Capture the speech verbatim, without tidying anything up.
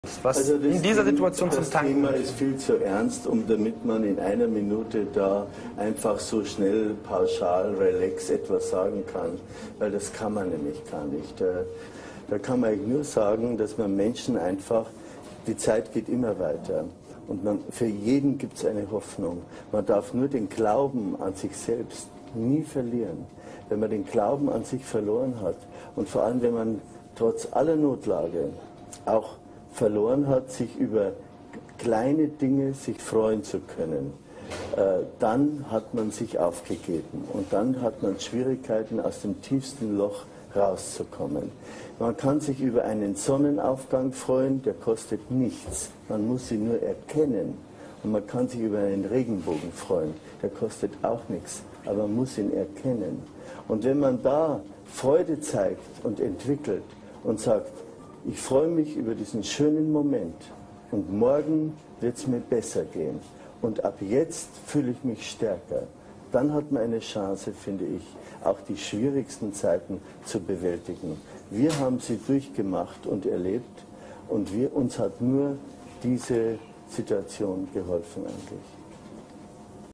Was also das in dieser Thema, Situation zum Tanken. Das Thema ist viel zu ernst, um damit man in einer Minute da einfach so schnell, pauschal, relax etwas sagen kann, weil das kann man nämlich gar nicht. Da, da kann man nur sagen, dass man Menschen einfach, die Zeit geht immer weiter und man, für jeden gibt es eine Hoffnung. Man darf nur den Glauben an sich selbst nie verlieren. Wenn man den Glauben an sich verloren hat und vor allem, wenn man trotz aller Notlage auch verloren hat, sich über kleine Dinge sich freuen zu können, äh, dann hat man sich aufgegeben und dann hat man Schwierigkeiten, aus dem tiefsten Loch rauszukommen. Man kann sich über einen Sonnenaufgang freuen, der kostet nichts. Man muss ihn nur erkennen. Und man kann sich über einen Regenbogen freuen, der kostet auch nichts, aber man muss ihn erkennen. Und wenn man da Freude zeigt und entwickelt und sagt, ich freue mich über diesen schönen Moment und morgen wird es mir besser gehen und ab jetzt fühle ich mich stärker. Dann hat man eine Chance, finde ich, auch die schwierigsten Zeiten zu bewältigen. Wir haben sie durchgemacht und erlebt und wir, uns hat nur diese Situation geholfen eigentlich.